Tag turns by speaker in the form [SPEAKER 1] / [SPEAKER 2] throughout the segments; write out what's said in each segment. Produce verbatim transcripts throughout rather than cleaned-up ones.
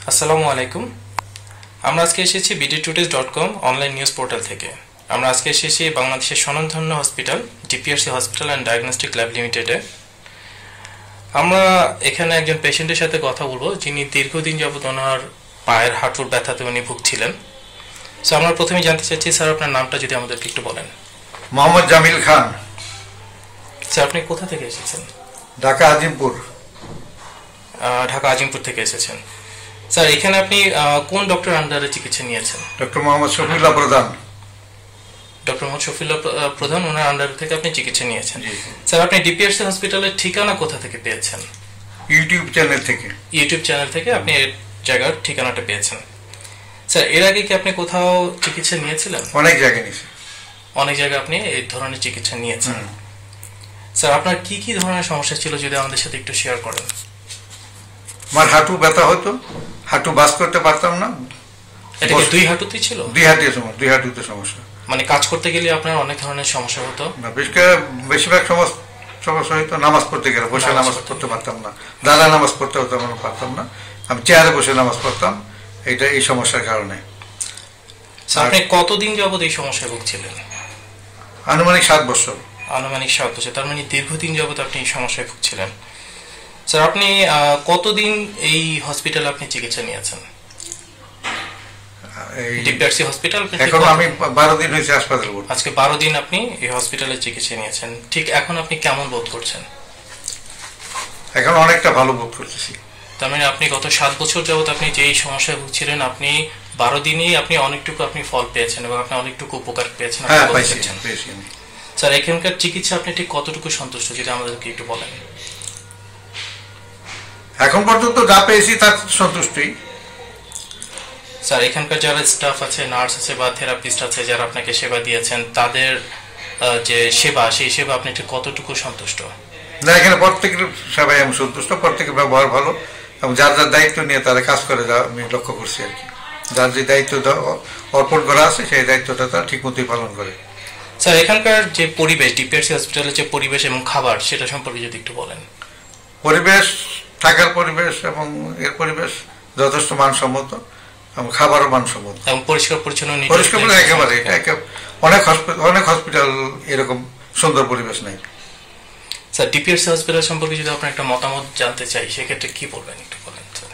[SPEAKER 1] আসসালামু আলাইকুম। আমরা আজকে এসেছি BD today's dot com online news portal থেকে। আমরা আজকে এসেছি বাংলাদেশের স্বনামধন্য hospital DPRC hospital and diagnostic lab লিমিটেডে। আমরা এখানে একজন পেশেন্টের সাথে কথা বলবো যিনি দীর্ঘদিন যাবত ওনার পায়ের হাঁটুর ব্যথাতে উনি ভুগছিলেন। সো আমরা প্রথমে জানতে চাচ্ছি স্যার, আপনার নামটা যদি আমাদেরকে একটু বলেন।
[SPEAKER 2] মোহাম্মদ জামিল খান।
[SPEAKER 1] স্যার, আপনি কোথা থেকে এসেছেন?
[SPEAKER 2] ঢাকা আজিমপুর।
[SPEAKER 1] ঢাকা আজিমপুর থেকে এসেছেন। স্যার, এখানে আপনি কোন ডক্টর আন্ডারে চিকিৎসা নিয়েছেন?
[SPEAKER 2] ডক্টর মোহাম্মদ শফিউল্লাহ প্রধান।
[SPEAKER 1] ডক্টর মোহাম্মদ শফিউল্লাহ প্রধান, ওনার আন্ডার থেকে আপনি চিকিৎসা নিয়েছেন। স্যার, আপনি ডিপিআরসি হসপিটালের ঠিকানা কোথা থেকে পেয়েছেন?
[SPEAKER 2] ইউটিউব চ্যানেল থেকে।
[SPEAKER 1] ইউটিউব চ্যানেল থেকে আপনি এর জায়গার ঠিকানাটা পেয়েছেন। স্যার, এর আগে কি আপনি কোথাও চিকিৎসা নিয়েছিলেন?
[SPEAKER 2] অনেক জায়গায় নিয়েছি।
[SPEAKER 1] অনেক জায়গায় আপনি এই ধরনের চিকিৎসা নিয়েছেন। স্যার, আপনার কি কি ধরনের সমস্যা ছিল যদি আমাদের সাথে একটু শেয়ার করেন?
[SPEAKER 2] আমার হাঁটু ব্যথা হতো, হাঁটু বাস করতে পারতাম না।
[SPEAKER 1] এটা কি দুই হাঁটুতেই ছিল?
[SPEAKER 2] দুই হাঁটুতে সমস্যা। দুই হাঁটুতে সমস্যা
[SPEAKER 1] মানে কাজ করতে গেলে আপনার অনেক ধরনের সমস্যা হতো?
[SPEAKER 2] না, বিশেষ করে বেশিরভাগ সমস্যা হয়তো নামাজ পড়তে গেলে বসে নামাজ পড়তে পারতাম না, দাদা নামাজ পড়তে হতো আমরা পারতাম না, আমি চেয়ারে বসে নামাজ পড়তাম, এটা এই সমস্যার কারণে।
[SPEAKER 1] স্যার, আপনি কতদিন যাবত এই সমস্যায় ভুগছিলেন?
[SPEAKER 2] আনুমানিক সাত বছর।
[SPEAKER 1] আনুমানিক সাত বছর, তার মানে দীর্ঘদিন যাবত আপনি এই সমস্যায় ভুগছিলেন। স্যার, আপনি কতদিন এই হসপিটালে আপনি চিকিৎসা নিয়েছেন? ডিপিআরসি হসপিটাল
[SPEAKER 2] এখন আমি বারো দিন হয়েছে হাসপাতালে।
[SPEAKER 1] আজকে বারো দিন আপনি এই হসপিটালে চিকিৎসা নিয়েছেন। ঠিক এখন আপনি কেমন বোধ করছেন?
[SPEAKER 2] এখন অনেকটা ভালো বোধ করতেছি।
[SPEAKER 1] তার মানে আপনি গত সাত বছর যাবত আপনি যেই সমস্যায় ভুগছিলেন, আপনি বারো দিনেই আপনি অনেকটুকু আপনি ফল পেয়েছেন এবং আপনি অনেকটুকু উপকার পেয়েছেন। স্যার, এখানকার চিকিৎসা আপনি ঠিক কতটুকু সন্তুষ্ট যদি আমাদেরকে একটু বলেন?
[SPEAKER 2] এখন পর্যন্ত যা পেয়েছি তার সন্তুষ্টি।
[SPEAKER 1] স্যার, এখানকার যারা স্টাফ আছে, নার্স আছে বা থেরাপিস্ট আছে যারা আপনাকে সেবা দিয়েছেন, তাদের যে সেবা, সেই সেবা আপনি ঠিক কতটুকু সন্তুষ্ট?
[SPEAKER 2] না, এখানে প্রত্যেকের সেবাই আমি সন্তুষ্ট, প্রত্যেকের ব্যবহার ভালো এবং যার যার দায়িত্ব নিয়ে তারা কাজ করে যা আমি লক্ষ্য করছি আর কি। যার যে দায়িত্ব অর্পণ করা আছে সেই দায়িত্বটা তারা ঠিক মতোই পালন করে।
[SPEAKER 1] স্যার, এখানকার যে পরিবেশ, ডিপিআরসি হসপিটালের যে পরিবেশ এবং খাবার, সেটা সম্পর্কে যদি একটু বলেন।
[SPEAKER 2] পরিবেশ, থাকার পরিবেশ এবং এর পরিবেশ যথেষ্ট মানসম্মত এবং খাবারও মানসম্মত
[SPEAKER 1] এবং পরিষ্কার পরিচ্ছন্ন।
[SPEAKER 2] পরিষ্কার একেবারে অনেক অনেক হসপিটাল এরকম সুন্দর পরিবেশ নেই।
[SPEAKER 1] স্যার, ডিপিআরসি হসপিটাল সম্পর্কে যদি আপনার একটা মতামত জানতে চাই, সেক্ষেত্রে কি বলবেন একটু বলেন স্যার।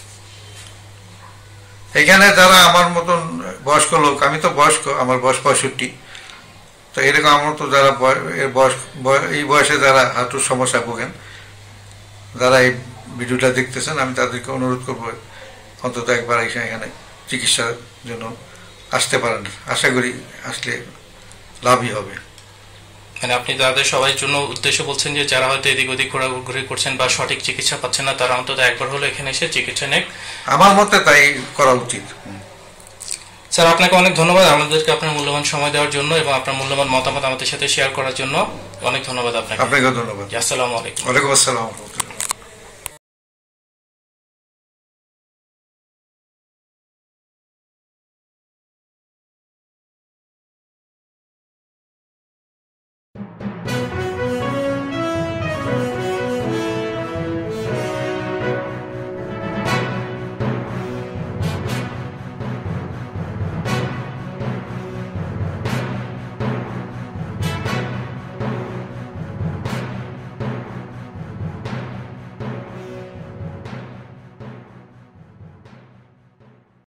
[SPEAKER 2] এখানে যারা আমার মতন বয়স্ক লোক, আমি তো বয়স্ক, আমার বয়স পঁয়ষট্টি, তো এরকম আমার তো যারা বয়স এই বয়সে যারা হাঁটুর সমস্যা ভোগেন, যারা এই ভিডিওটা দেখতেছেন, আমি তাদেরকে অনুরোধ করবো অন্তত একবার এসে এখানে চিকিৎসার জন্য আসতে পারেন। আশা করি আসলে লাভই হবে।
[SPEAKER 1] মানে আপনি তাদের সবাই জন্য উদ্দেশ্য বলছেন যে যারা হয়তো এদিক ওদিক ঘোরাঘুরি করছেন বা সঠিক চিকিৎসা পাচ্ছেন না, তারা অন্তত একবার হলো এখানে এসে চিকিৎসা নেন।
[SPEAKER 2] আমার মতে তাই করা উচিত।
[SPEAKER 1] স্যার, আপনাকে অনেক ধন্যবাদ আমাদেরকে আপনার মূল্যবান সময় দেওয়ার জন্য এবং আপনার মূল্যবান মতামত আমাদের সাথে শেয়ার করার জন্য। অনেক ধন্যবাদ আপনাকে।
[SPEAKER 2] আপনাকেও ধন্যবাদ।
[SPEAKER 1] আসসালামু আলাইকুম।
[SPEAKER 2] ওয়ালাইকুম আসসালাম।